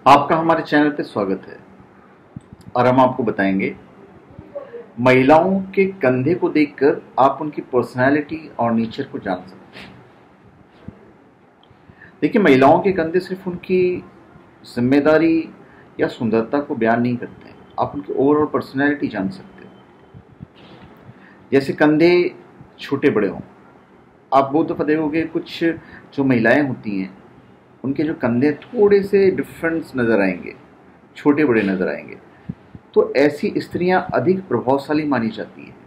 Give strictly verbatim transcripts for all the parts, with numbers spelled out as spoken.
आपका हमारे चैनल पे स्वागत है और हम आपको बताएंगे महिलाओं के कंधे को देखकर आप उनकी पर्सनालिटी और नेचर को जान सकते हैं। देखिए, महिलाओं के कंधे सिर्फ उनकी जिम्मेदारी या सुंदरता को बयान नहीं करते हैं, आप उनकी ओवरऑल पर्सनालिटी जान सकते हो। जैसे कंधे छोटे बड़े हों, आप बहुत दफ़ा देखोगे कुछ जो महिलाएं होती हैं उनके जो कंधे थोड़े से डिफरेंस नज़र आएंगे, छोटे बड़े नज़र आएंगे, तो ऐसी स्त्रियां अधिक प्रभावशाली मानी जाती हैं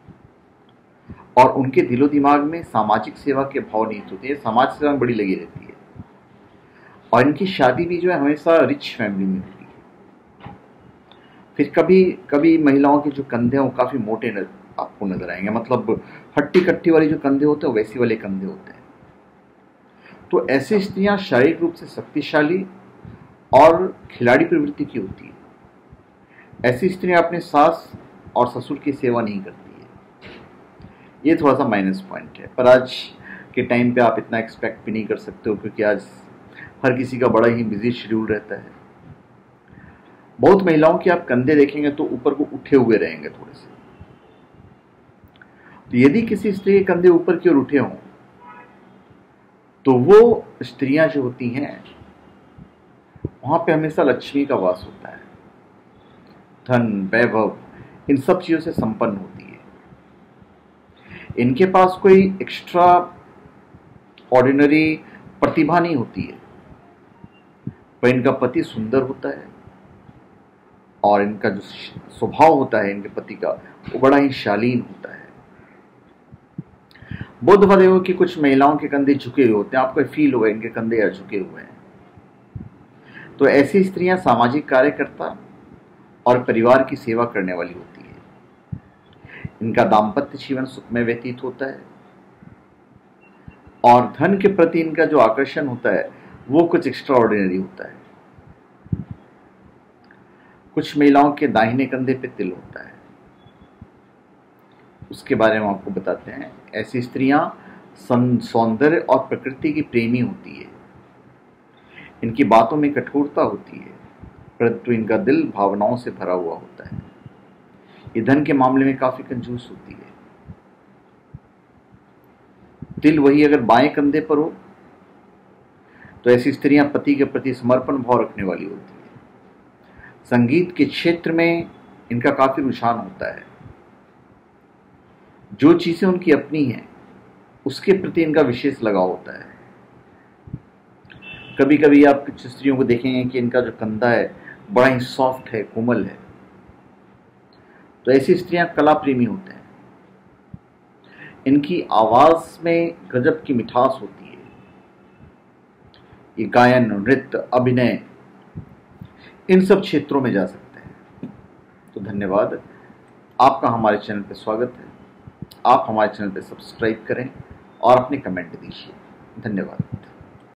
और उनके दिलो दिमाग में सामाजिक सेवा के भाव निहित होते हैं। समाज सेवा में बड़ी लगी रहती है और इनकी शादी भी जो है हमेशा रिच फैमिली में होती है। फिर कभी कभी महिलाओं के जो कंधे हैं वो काफ़ी मोटे नजर आपको नजर आएंगे, मतलब हट्टी कट्टी वाली जो कंधे होते हैं वैसी वाले कंधे होते हैं। तो ऐसी स्त्रियां शारीरिक रूप से शक्तिशाली और खिलाड़ी प्रवृत्ति की होती है। ऐसी स्त्रियां अपने सास और ससुर की सेवा नहीं करती है। ये थोड़ा सा माइनस पॉइंट है, पर आज के टाइम पे आप इतना एक्सपेक्ट भी नहीं कर सकते हो, क्योंकि आज हर किसी का बड़ा ही बिजी शेड्यूल रहता है। बहुत महिलाओं के आप कंधे देखेंगे तो ऊपर को उठे हुए रहेंगे थोड़े से। तो यदि किसी स्त्री के कंधे ऊपर की ओर उठे हों तो वो स्त्रियां जो होती हैं वहां पे हमेशा लक्ष्मी का वास होता है, धन वैभव इन सब चीजों से संपन्न होती है। इनके पास कोई एक्स्ट्रा ऑर्डिनरी प्रतिभा नहीं होती है, पर इनका पति सुंदर होता है और इनका जो स्वभाव होता है इनके पति का वो बड़ा ही शालीन होता है। बहुत दफा देखो कि कुछ महिलाओं के कंधे झुके हुए होते हैं, आपको फील होगा इनके कंधे यार झुके हुए हैं। तो ऐसी स्त्रियां सामाजिक कार्यकर्ता और परिवार की सेवा करने वाली होती है। इनका दाम्पत्य जीवन सुखमय व्यतीत होता है और धन के प्रति इनका जो आकर्षण होता है वो कुछ एक्स्ट्रा ऑर्डिनरी होता है। कुछ महिलाओं के दाहिने कंधे पे तिल होता है, उसके बारे में आपको बताते हैं। ऐसी स्त्रियां सौंदर्य और प्रकृति की प्रेमी होती है। इनकी बातों में कठोरता होती है, परंतु इनका दिल भावनाओं से भरा हुआ होता है। ये धन के मामले में काफी कंजूस होती है। तिल वही अगर बाएं कंधे पर हो तो ऐसी स्त्रियां पति के प्रति समर्पण भाव रखने वाली होती है। संगीत के क्षेत्र में इनका काफी रुझान होता है। जो चीजें उनकी अपनी हैं उसके प्रति इनका विशेष लगाव होता है। कभी कभी आप कुछ स्त्रियों को देखेंगे कि इनका जो कंधा है बड़ा ही सॉफ्ट है, कोमल है, तो ऐसी स्त्रियां कला प्रेमी होते हैं। इनकी आवाज में गजब की मिठास होती है। ये गायन, नृत्य, अभिनय इन सब क्षेत्रों में जा सकते हैं। तो धन्यवाद, आपका हमारे चैनल पर स्वागत है। आप हमारे चैनल पर सब्सक्राइब करें और अपने कमेंट दीजिए। धन्यवाद।